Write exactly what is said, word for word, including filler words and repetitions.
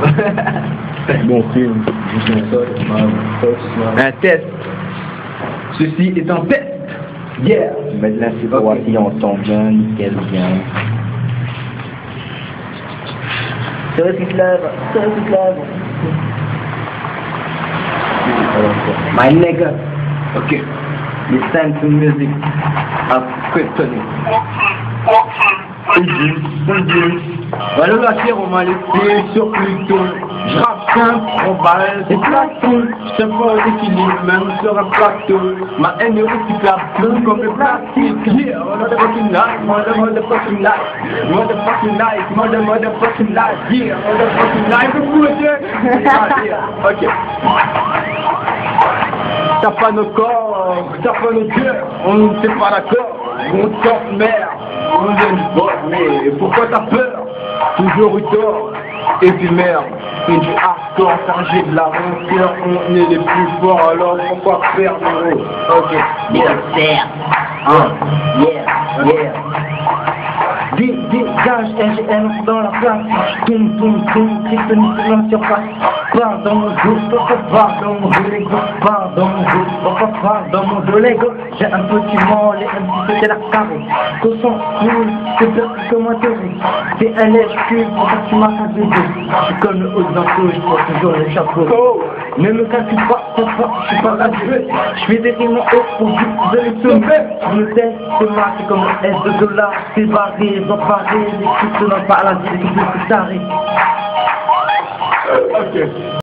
Bon film. Un test. Ceci est un test. Yeah. Maintenant, c'est pour voir si on tombe bien, nickel, bien. C'est vrai qu'il se lève, c'est vrai qu'il se lève. My nigga. Ok. Listen to music of Kryptonite. Voilà la terre, on m'a laissé sur Pluton. Je rappe simple, on va c'est plateau. Je sais pas l'équilibre, même sur un plateau. Ma haine est recyclable, tout comme le plastique. Yeah, motherfucking life, mother motherfucking life. Motherfucking life, mother motherfucking life. Yeah, motherfucking life, ah, yeah. Ok. T'as pas nos corps, t'as pas nos cœurs, on n'était pas d'accord, on sort merde, on vient du bord, mais pourquoi t'as peur? Toujours eu tort, éphémère, et du hardcore, chargé de l'aventure, on est les plus forts, alors pourquoi faire le gros? Ok, Bien faire. Hein? Yeah, yeah. Des, dégage, L G M dans la place. Toum, toum, toum, Kryptonite sur la surface. Part dans mon dos, papa, part dans mon dos, les gars. Part dans mon dos, papa, part dans mon dos, les gars. J'ai un petit mollet, un petit peu la carré. Qu'on s'en fout, c'est pire que moi, théorie. T'es un lèche-cul, pour ça tu m'as fait des deux. Je suis comme le haut d'un coup, je porte toujours le chapeau. Ne me calcule pas, c'est pas, je suis pas gratuit. Je fais des rimes en haut pour vous les sommet. Je me teste, c'est moi, c'est comme un S de dollars. C'est barré, va barrer, les coups ne pas à la vie, les coups de taré. ok.